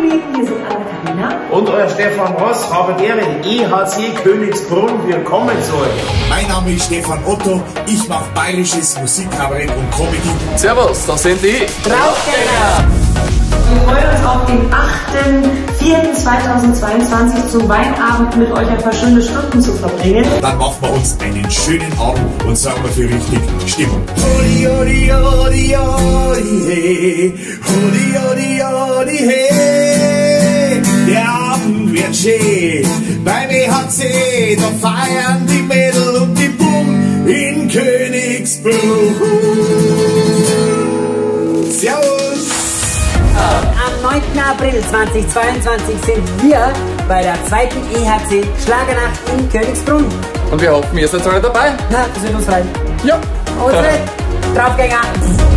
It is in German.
Kollegen, wir sind Anna-Karina und euer Stefan Ross haben Ehren, EHC Königsbrunn, willkommen zu euch. Mein Name ist Stefan Otto, ich mache bayerisches Musikkabarett und Comedy. Servus, das sind die Draufgänger. Wir freuen uns auf den 8.4.2022 zum Weinabend mit euch ein paar schöne Stunden zu verbringen. Dann machen wir uns einen schönen Abend und sorgen wir für richtig Stimmung. Hodi, hodi, hodi, hodi, hey. Hodi, hodi, hodi, hey. Der Abend wird schön. Beim EHC, da feiern die Mädel und die Buben in Königsbrunn. Servus! Am 9. April 2022 sind wir bei der 2. EHC Schlagernacht in Königsbrunn. Und wir hoffen, ihr seid alle dabei. Na, das wird uns freuen. Ja. Unsere Draufgänger.